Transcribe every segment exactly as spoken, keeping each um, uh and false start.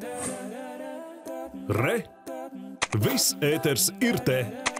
Re! Viss ēters ir te!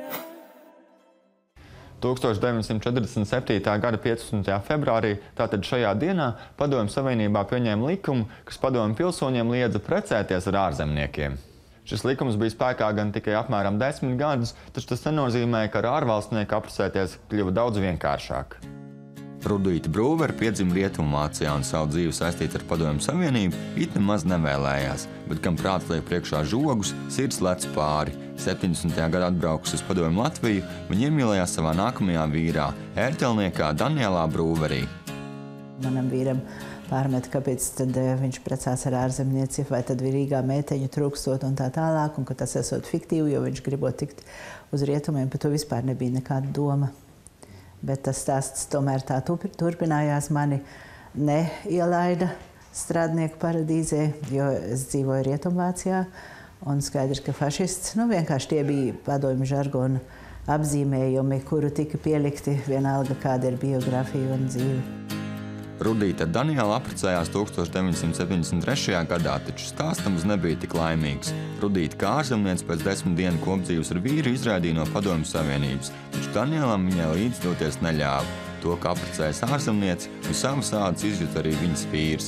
tūkstoš deviņsimt četrdesmit septītā gada piecpadsmitajā februārī, tātad šajā dienā, Padomju Savienībā pieņēma likumu, kas padomju pilsoņiem liedza precēties ar ārzemniekiem. Šis likums bija spēkā gan tikai apmēram desmit gadus, taču tas nenozīmē, ka ar ārvalstnieku apprecēties kļuva daudz vienkāršāk. Rudīta Brūvere piedzima Rietumvācijā un savu dzīvi saistīta ar Padomju Savienību it nemaz nevēlējās, bet kam prāts liek priekšā žogus, sirds lec pāri. septiņdesmitajā gadā atbraukusi uz Padomju Latviju, viņa iemīlējās savā nākamajā vīrā, ērtelniekā Danielā Brūverī. Manam vīram pārmet, kāpēc tad viņš precās ar ārzemnieci, vai tad Rīgā meiteņu trūkstot un tā tālāk, un ka tas esot fiktīvi, jo viņš gribot tikt uz rietumiem, par to vispār nebija nekāda doma. Bet tas stāsts tomēr tā turpinājās, mani neielaida strādnieku paradīzē, jo es dzīvoju Rietumvācijā, un skaidrs, ka fašists, nu vienkārši tie bija padomju žargona apzīmējumi, kuru tika pielikti vienalga, kāda ir biogrāfija un dzīve. Rudīta ar Danielu apprecējās tūkstoš deviņsimt septiņdesmit trešajā gadā, taču stāstams nebija tik laimīgs. Rudīta kā ārzemniece pēc desmit dienu kopdzīves ar vīru izraidīja no Padomju Savienības, taču Danielam viņai līdzdoties neļāva. To, ka apprecējas ārzemniece, un savas ādas izjūt arī viņas vīrs.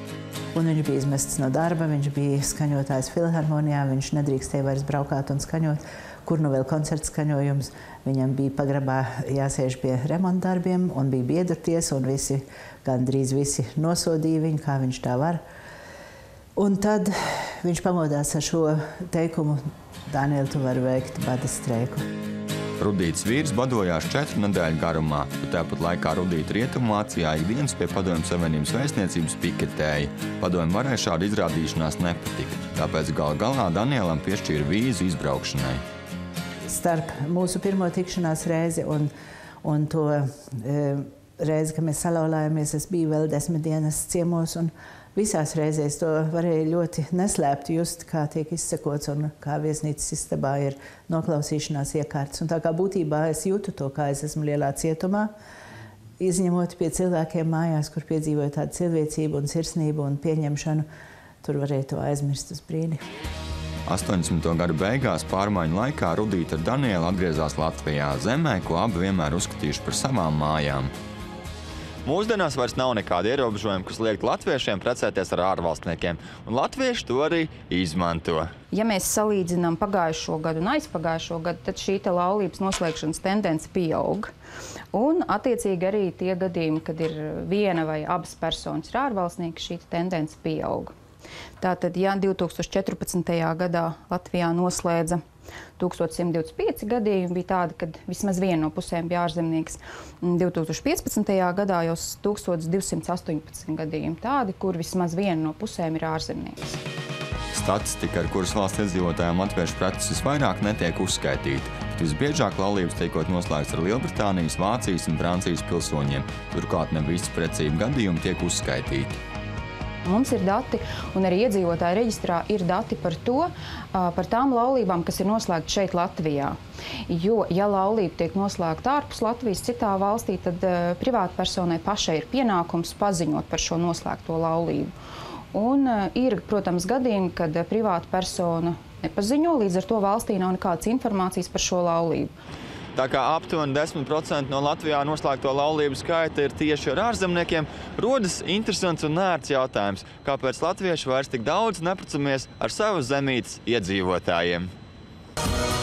Un viņš bija izmests no darba, viņš bija skaņotājs filharmonijā, viņš nedrīkstēja vairs braukāt un skaņot, kur nu vēl koncerts skaņojums. Viņam bija pagrabā jāsēž pie remontdarbiem un bija biedru tiesa, un visi, gandrīz visi nosodīja viņu, kā viņš tā var. Un tad viņš pamodās ar šo teikumu: Daniel, tu vari veikt bada streiku. Rudītas vīrs badojās četru nedēļu garumā, bet tāpat laikā Rudīta Rietumvācijā ikdienas pie Padomju Savienības vēstniecības piketēja. Padomju varai šāda izrādīšanās nepatika, tāpēc gal galā Danielam piešķīra vīzu izbraukšanai. Starp mūsu pirmo tikšanās reizi un, un to e, reizi, kad mēs salauzāmies, es biju vēl desmit dienas ciemos, un visās reizēs to varēja ļoti neslēpti just, kā tiek izsekots un kā viesnīcas istabā ir noklausīšanās iekārtas. Un tā kā būtībā es jūtu to, kā es esmu lielā cietumā, izņemot pie cilvēkiem mājās, kur piedzīvoju tādu cilvēcību un sirsnību un pieņemšanu, tur varēja to aizmirst uz brīdi. astoņdesmito gadu beigās pārmaiņu laikā Rudīta ar Danielu atgriezās Latvijā, zemē, ko abi vienmēr uzskatījuši par savām mājām. Mūsdienās vairs nav nekāda ierobežojuma, kas liektu latviešiem precēties ar ārvalstniekiem, un latvieši to arī izmanto. Ja mēs salīdzinām pagājušo gadu un aizpagājušo gadu, tad šī te laulības noslēgšanas tendence pieaug. Un, attiecīgi, arī tie gadījumi, kad ir viena vai abas personas ir ārvalstnieki, šī tendence pieaug. Tātad, ja divi tūkstoši četrpadsmitajā gadā Latvijā noslēdza tūkstoš simt divdesmit pieci gadījumi, bija tādi, kad vismaz viena no pusēm bija ārzemnieks. divi tūkstoši piecpadsmitajā gadā jau tūkstoš divsimt astoņpadsmit gadījumi tādi, kur vismaz viena no pusēm ir ārzemnieks. Statistika, ar kuras valsts iedzīvotājiem latviešu preces visvairāk netiek uzskaitīta, bet visbiežāk laulības tiekot noslēgts ar Lielbritānijas, Vācijas un Francijas pilsoņiem. Turklāt ne visi precību gadījumi tiek uzskaitīti. Mums ir dati, un arī iedzīvotāju reģistrā ir dati par to, par tām laulībām, kas ir noslēgtas šeit Latvijā. Jo, ja laulība tiek noslēgta ārpus Latvijas citā valstī, tad privātpersonai pašai ir pienākums paziņot par šo noslēgto laulību. Un ir, protams, gadījumi, kad privātpersona nepaziņo, līdz ar to valstī nav nekādas informācijas par šo laulību. Tā kā aptuveni desmit procenti no Latvijā noslēgto laulību skaita ir tieši ar ārzemniekiem, rodas interesants un ērts jautājums, kāpēc latvieši vairs tik daudz neprecamies ar savas zemītes iedzīvotājiem.